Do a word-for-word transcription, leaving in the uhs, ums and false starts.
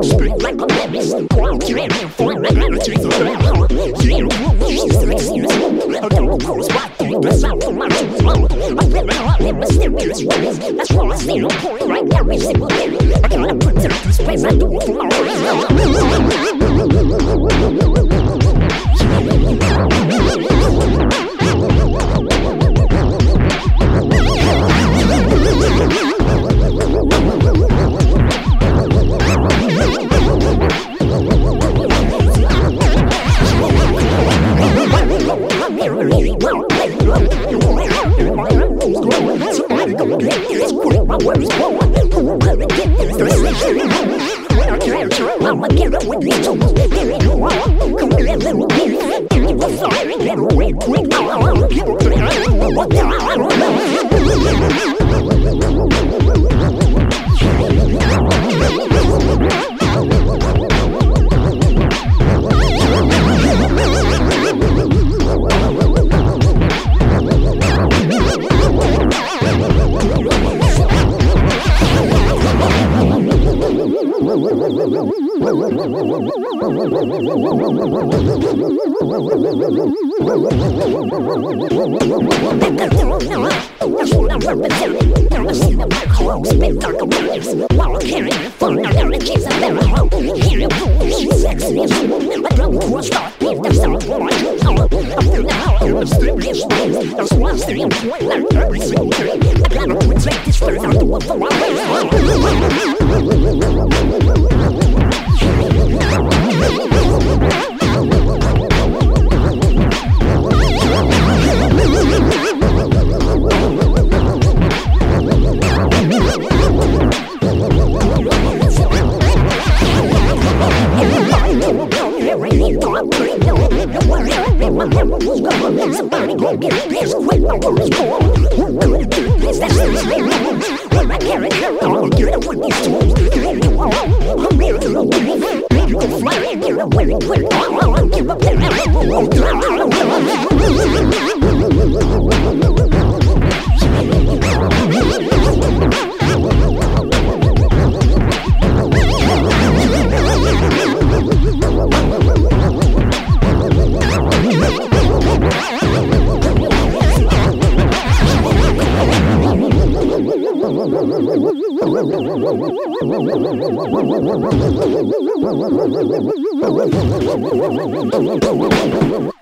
Straight like a menace. Wild tyranny, foreign regularities of hell. Zero rules, zero excuse. I don't cross my thing, that's out for my truth. I'm living all in mysterious ways. That's why I stay on point right now every single day. I gotta protect this place, I do it for my Somebody go get this, put my worries forward. Who will get this? There's a shitty moment. When I capture it, I'ma get up with these tools. There ain't no wrong. Come here, little bitty. Give you a fire, get away quick. People think I don't know what the hell I don't know. That's what I'm representing. Never seen the black holes spin dark waves. While I'm carrying fun, I never chase a better hope. Here it goes, she's sexy as you. I drove to a start, beat the sound for my dreams. I'm through the house, I'm mysterious ways. That's why I'm staying point like every single day. I gotta protect this first, I'll do it for my Somebody go get this quick, my worries go on. Who will do this? That's seriously wrong. When I carry her, I'll get it with these tools. If you want, I'm here to look at me. Maybe you'll fly in here and wear it quick. I'll give up there. Thank you.